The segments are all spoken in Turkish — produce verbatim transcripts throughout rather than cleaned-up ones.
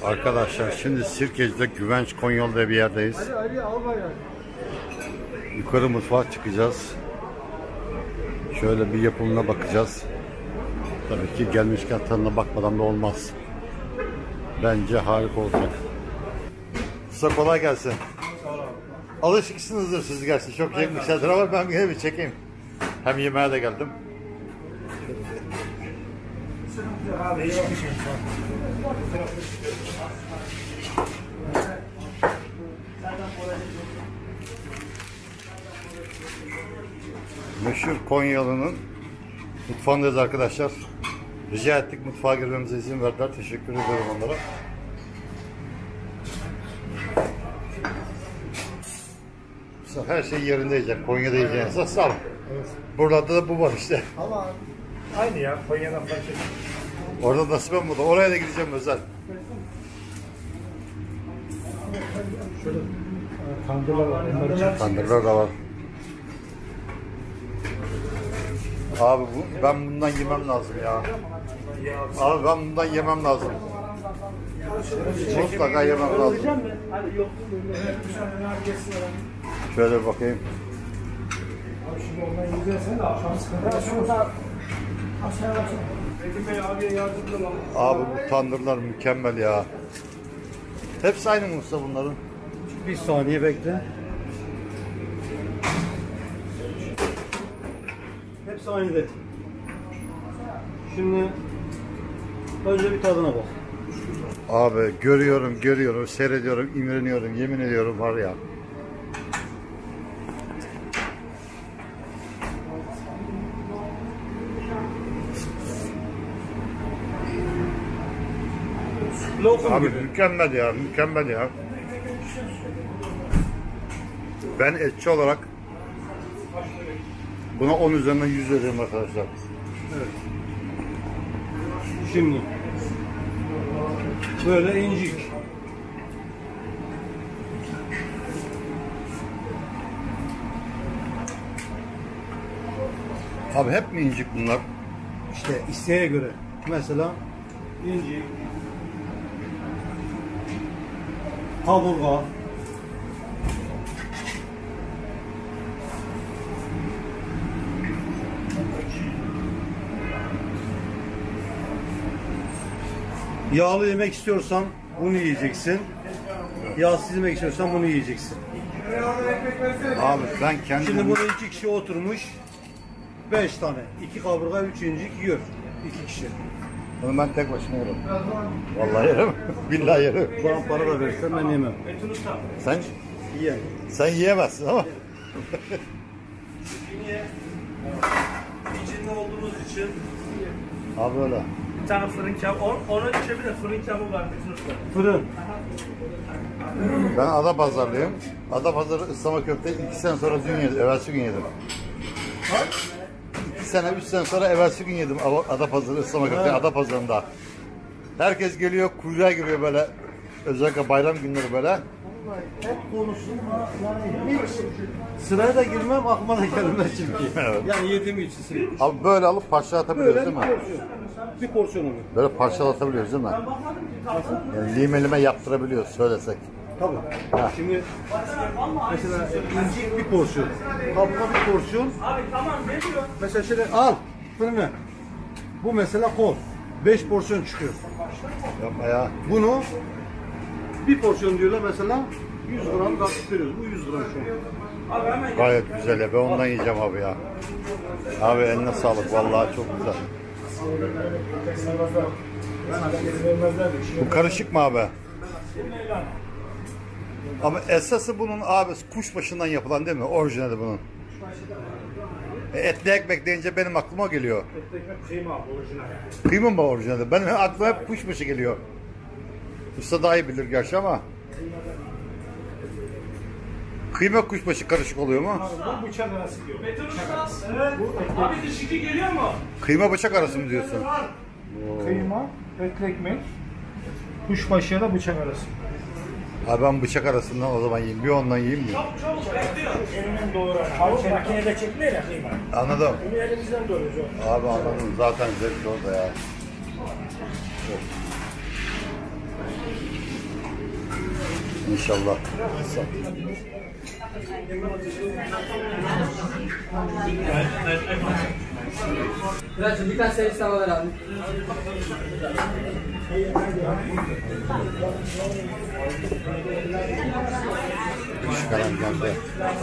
Arkadaşlar şimdi Sirkeci'de Güvenç Konyol'da bir yerdeyiz. Yukarı mutfağa çıkacağız. Şöyle bir yapımına bakacağız. Tabii ki gelmişken tadına bakmadan da olmaz. Bence harika olacak. Size kolay gelsin. Alışıksınızdır siz gerçi. Çok çekmişlerdir ama ben yine bir çekeyim. Hem yemeğe de geldim. Meşhur Konyalı'nın mutfağındayız arkadaşlar. Rica ettik, mutfağa girmemize izin verdiler. Teşekkür ederim onlara. Her şey yerinde yiyecek. Konya'da yiyeceğiniz sağ olun. Evet. Buralarda da bu var işte. Ama aynı ya. Konya'dan fark etmiyor. Orada nasip olmadı. Oraya da gideceğim özel. Şöyle tandırlar var. Tandırlar da var. Abi bu, ben bundan yemem lazım ya. Abi ben bundan yemem lazım. Mutlaka yemem lazım. Şöyle bir bakayım. Abi bu tandırlar mükemmel ya. Hepsi aynı mı usta bunların? Bir saniye bekle. Hepsi aynı de. Şimdi önce bir tadına bak. Abi görüyorum, görüyorum, seyrediyorum, imreniyorum, yemin ediyorum var ya. Lokum Abi gibi. mükemmel ya, mükemmel ya. Ben etçi olarak buna on üzerinden yüz veriyorum arkadaşlar. Evet. Şimdi böyle incik. Abi hep mi incik bunlar? İşte isteğe göre. Mesela incik, kaburga, yağlı yemek istiyorsan bunu yiyeceksin. Yağsız yemek istiyorsan bunu yiyeceksin. Abi ben kendim... Şimdi burada iki kişi oturmuş. Beş tane. iki kaburga, üç incik yiyor. İki kişi. Bunu ben tek başıma yerim. Vallahi yerim. Billahi yerim. Bana para da verirsen ben yemem. Sen? Yiyem. Sen yiyemezsin ama. Niye? İçinde olduğumuz için. Abi öyle. Bir tane fırın kebabı, onun içinde bir de fırın kebabı var. Fırın. Ben Adapazarlıyım. Adapazarı ıslama köfte iki sene sonra dün yedim. Evvelsi gün yedim. İki sene, üç sene sonra evvelsi gün yedim. Adapazarı ıslama köfte Adapazarı'nda. Herkes geliyor, kuyruğa giriyor böyle. Özellikle bayram günleri böyle. Hep konuşsun yani hiç sıraya da girmem, aklıma da gelmez çünkü. Evet. Yani yediğim için. Abi böyle alıp parçalatabiliyoruz Böyle değil mi? bir porsiyon. Bir porsiyon oluyor. Böyle parçalatabiliyoruz değil mi? Yani lime lime yaptırabiliyoruz söylesek. Tabii. Ha. Şimdi mesela incik bir porsiyon, kaburga bir porsiyon. Abi tamam ne diyor? Mesela şöyle al fırını. Bu mesela kol. Beş porsiyon çıkıyor. Yapma ya. Bunu bir porsiyon diyorlar mesela yüz gram gasp veriyoruz. Bu yüz gram şu an. Gayet güzel ya. Ben ondan yiyeceğim abi ya. Abi eline sağlık. Vallahi çok güzel. Bu karışık mı abi? Ama esası bunun abi kuşbaşından yapılan değil mi? Orijinali bunun. E, etli ekmek deyince benim aklıma geliyor. Etli ekmek kıyma orijinal. Kıyma mı orijinali? Benim aklıma hep kuşbaşı geliyor. Usta daha iyi bilir gerçi ama. Kıyma kuşbaşı karışık oluyor mu? Bu bıçak arası diyor. Metin Usta. Evet. Abi dişiki geliyor mu? Kıyma bıçak arası mı diyorsun? Kıyma, etli ekmek, kuşbaşı ya da bıçak arası. Abi ben bıçak arasından o zaman yiyeyim. Bir ondan yiyeyim mi? Çok çok bekliyor. Elinden doğrar. Abi makinede çekmiyor ya kıyma. Anladım. Bunu elimizden doğruyoruz. Abi anladım. Zaten zevkli orada ya. Çok. İnşallah. Bırakın birkaç servis daha ver abi. Çıkaran geldi.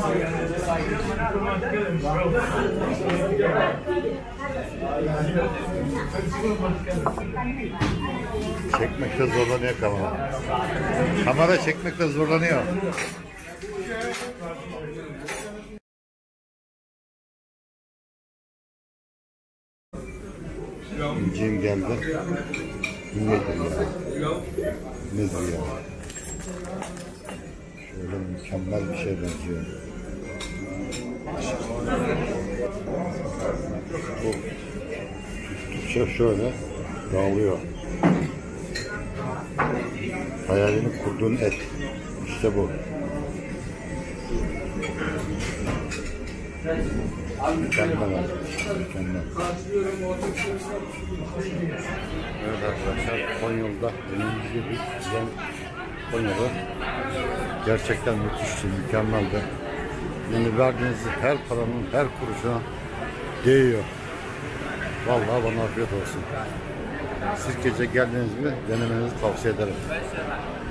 Çekmekte zorlanıyor kamera. Kamera çekmekte zorlanıyor. İnciğim geldi. Bu nedir ya? Nedir ya? Şöyle mükemmel bir şey benziyor. Bu tuttukça şöyle dağılıyor. Hayalini kurduğun et. İşte bu. Mükemmel abi. Mükemmel. Evet arkadaşlar, Konya'da önümüzde bir güzel Konya'da gerçekten müthişti, mükemmeldi. Yani verdiğiniz her paranın her kuruşuna değiyor. Vallahi bana afiyet olsun. Sirkeci'ye geldiğiniz gibi denemenizi tavsiye ederim.